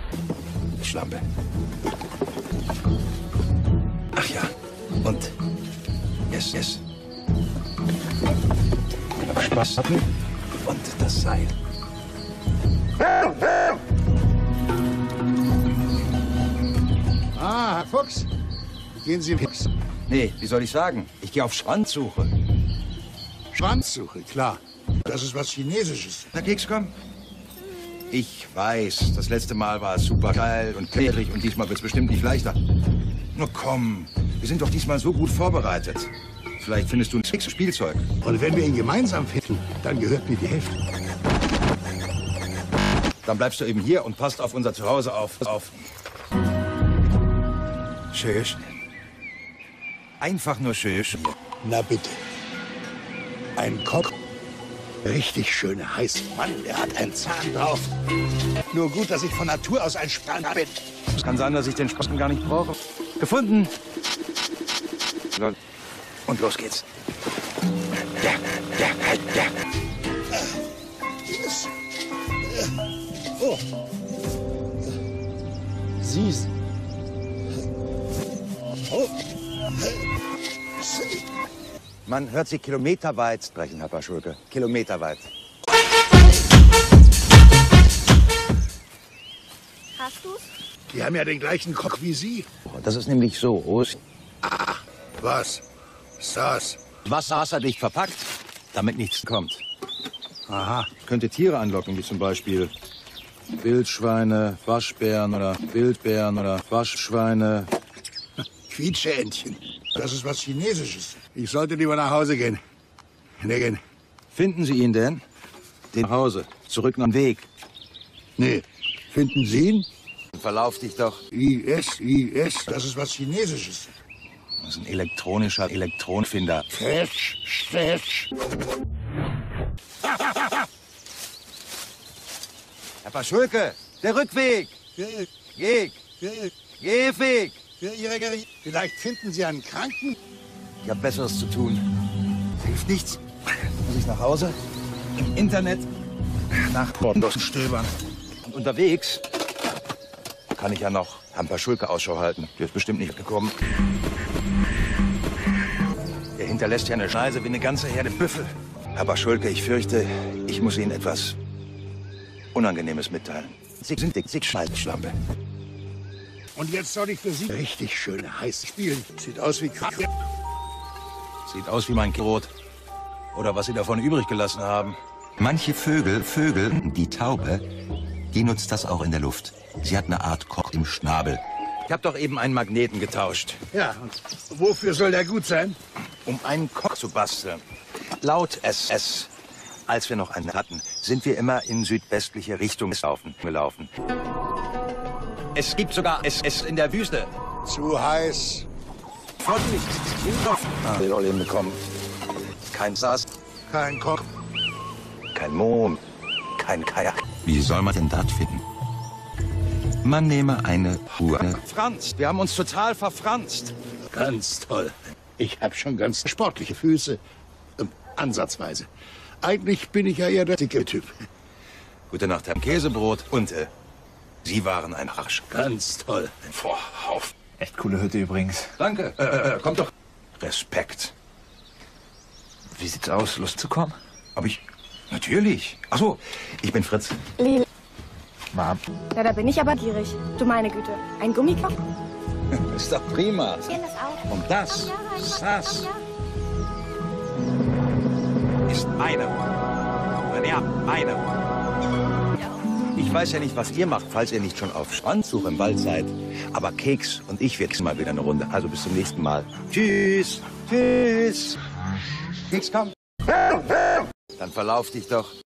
Schlampe. Ach ja, und yes. Spaß hatten und das Seil. Ah, Herr Fuchs. Gehen Sie Fuchs. Nee, wie soll ich sagen? Ich gehe auf Schwanzsuche. Schwanzsuche, klar. Das ist was Chinesisches. Na, Keks, komm. Ich weiß, das letzte Mal war es super geil und klebrig und diesmal wird es bestimmt nicht leichter. Nur komm, wir sind doch diesmal so gut vorbereitet. Vielleicht findest du ein Spielzeug. Und wenn wir ihn gemeinsam finden, dann gehört mir die Hälfte. Dann bleibst du eben hier und passt auf unser Zuhause auf. Tschüss. Einfach nur tschüss. Na bitte. Ein Koch. Richtig schöne heiß. Mann, der hat einen Zahn drauf. Nur gut, dass ich von Natur aus ein Spanner bin. Es kann sein, dass ich den Spaß gar nicht brauche. Gefunden. Und los geht's. Ja. Yes. Oh. Siehst. Oh. Man hört sie kilometerweit sprechen, Herr Paschulke. Kilometerweit. Hast du's? Die haben ja den gleichen Koch wie Sie. Das ist nämlich so. Was? Saß. Wasserdicht verpackt, damit nichts kommt. Aha. Könnte Tiere anlocken, wie zum Beispiel Wildschweine, Waschbären oder Wildbären oder Waschschweine. Quietscheentchen. Das ist was Chinesisches. Ich sollte lieber nach Hause gehen. Finden Sie ihn denn? Den nach Hause, zurück nach dem Weg. Nee. Finden Sie ihn? Verlauf dich doch. IS. Das ist was Chinesisches. Das ist ein elektronischer Elektronfinder. Fetsch. Herr Paschulke, der Rückweg. Gehweg. Vielleicht finden Sie einen Kranken? Ich habe Besseres zu tun. Hilft nichts. Muss ich nach Hause? Im Internet? Nach Bordendossen stöbern. Und unterwegs kann ich ja noch Herrn Paschulke Ausschau halten. Der ist bestimmt nicht gekommen. Der hinterlässt ja eine Schneise wie eine ganze Herde Büffel. Herr Paschulke, ich fürchte, ich muss Ihnen etwas Unangenehmes mitteilen. Sie sind dick Scheißschlampe. Und jetzt soll ich für Sie richtig schön heiß spielen. Sieht aus wie Kaffee. Sieht aus wie mein Brot. Oder was Sie davon übrig gelassen haben. Manche Vögel, die Taube, die nutzt das auch in der Luft. Sie hat eine Art Koch im Schnabel. Ich habe doch eben einen Magneten getauscht. Ja, und wofür soll der gut sein? Um einen Koch zu basteln. Laut SS, als wir noch einen hatten, sind wir immer in südwestliche Richtung gelaufen. Es gibt sogar SS in der Wüste. Zu heiß. Freundlich. Den Ollen bekommen. Kein Saas, Kein Koch. kein Mond, kein Kajak. Wie soll man denn das finden? Man nehme eine Uhr. Franz, wir haben uns total verfranst. Ganz toll. Ich habe schon ganz sportliche Füße. Ansatzweise. Eigentlich bin ich ja eher der dicke Typ. Gute Nacht, Herr Käsebrot. Und Sie waren ein Arsch. Ganz toll. Vorhauf. Echt coole Hütte übrigens. Danke. Kommt doch. Respekt. Wie sieht's aus? Lust zu kommen? Aber ich... Natürlich. Ach so, ich bin Fritz. Lili. Mom. Ja, da bin ich aber gierig. Du meine Güte. Ein Gummikopf? Ist doch prima. Sehen das auch. Und das ist meine Uhr. Ja, meine Uhr. Ich weiß ja nicht, was ihr macht, falls ihr nicht schon auf Schwanzsuche im Wald seid. Aber Keks und ich werden mal wieder eine Runde. Also bis zum nächsten Mal. Tschüss. Keks, komm. Dann verlauf dich doch.